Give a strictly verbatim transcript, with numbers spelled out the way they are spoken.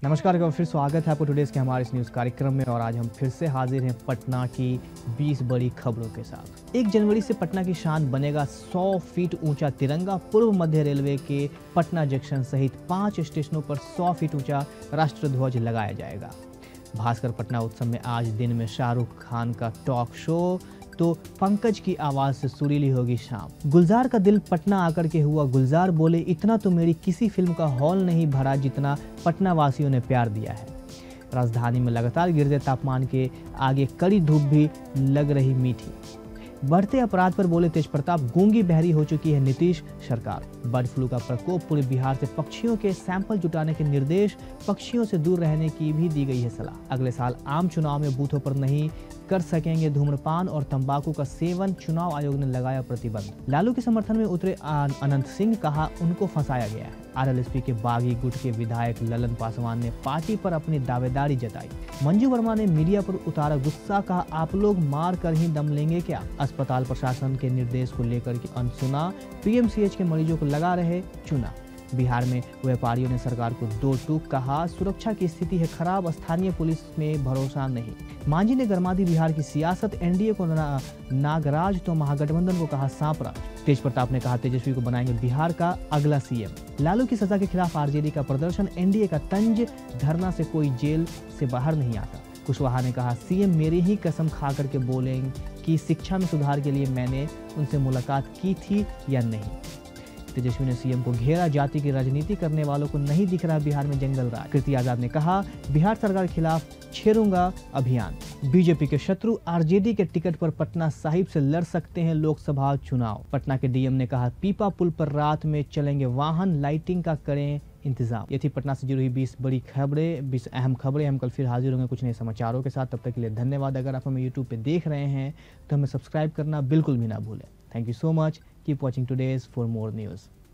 नमस्कार, एक बार फिर स्वागत है आपको टुडेज के हमारे इस न्यूज़ कार्यक्रम में। और आज हम फिर से हाजिर हैं पटना की बीस बड़ी खबरों के साथ। एक जनवरी से पटना की शान बनेगा सौ फीट ऊंचा तिरंगा। पूर्व मध्य रेलवे के पटना जंक्शन सहित पांच स्टेशनों पर सौ फीट ऊंचा राष्ट्रध्वज लगाया जाएगा। भास्कर पटना उत्सव में आज दिन में शाहरुख खान का टॉक शो, तो पंकज की आवाज से सुरीली होगी शाम। गुलजार का दिल पटना आकर के हुआ गुलजार, बोले इतना तो मेरी किसी फिल्म का हॉल नहीं भरा जितना पटना वासियों ने प्यार दिया है। राजधानी में लगातार गिरते तापमान के आगे कड़ी धूप भी लग रही मीठी। बढ़ते अपराध पर बोले तेज प्रताप, गूंगी बहरी हो चुकी है नीतीश सरकार। बर्ड फ्लू का प्रकोप, पूरे बिहार से पक्षियों के सैंपल जुटाने के निर्देश। पक्षियों से दूर रहने की भी दी गई है सलाह। अगले साल आम चुनाव में बूथों पर नहीं कर सकेंगे धूम्रपान और तंबाकू का सेवन, चुनाव आयोग ने लगाया प्रतिबंध। लालू के समर्थन में उतरे अनंत सिंह, कहा उनको फंसाया गया है। आरएलएसपी के बागी गुट के विधायक ललन पासवान ने पार्टी पर अपनी दावेदारी जताई। मंजू वर्मा ने मीडिया पर उतारा गुस्सा, कहा आप लोग मार कर ही दम लेंगे क्या। अस्पताल प्रशासन के निर्देश को लेकर के अनसुना, पीएमसीएच के मरीजों को लगा रहे चूना। बिहार में व्यापारियों ने सरकार को दो टूक, कहा सुरक्षा की स्थिति है खराब, स्थानीय पुलिस में भरोसा नहीं। मांझी ने गरमा दी बिहार की सियासत, एनडीए को ना, नागराज तो महागठबंधन को कहा सांपराज। तेज प्रताप ने कहा तेजस्वी को बनाएंगे बिहार का अगला सीएम। लालू की सजा के खिलाफ आरजेडी का प्रदर्शन, एनडीए का तंज, धरना से कोई जेल से बाहर नहीं आता। कुशवाहा ने कहा सीएम मेरी ही कसम खा करके बोलें कि शिक्षा में सुधार के लिए मैंने उनसे मुलाकात की थी या नहीं। तेजस्वी ने सीएम को घेरा, जाति की राजनीति करने वालों को नहीं दिख रहा बिहार में जंगल राज। कीर्ति आजाद ने कहा बिहार सरकार के खिलाफ छेड़ूंगा अभियान। बीजेपी के शत्रु आरजेडी के टिकट पर पटना साहिब से लड़ सकते हैं लोकसभा चुनाव। पटना के डीएम ने कहा पीपा पुल पर रात में चलेंगे वाहन, लाइटिंग का करें इंतजाम। ये थी पटना से जुड़ी हुई बीस बड़ी खबरें, बीस अहम खबरें। हम कल फिर हाजिर होंगे कुछ नए समाचारों के साथ। तब तक के लिए धन्यवाद। अगर आप हमें यूट्यूब पे देख रहे हैं तो हमें सब्सक्राइब करना बिल्कुल भी ना भूलें। Thank you so much. Keep watching today's for more news.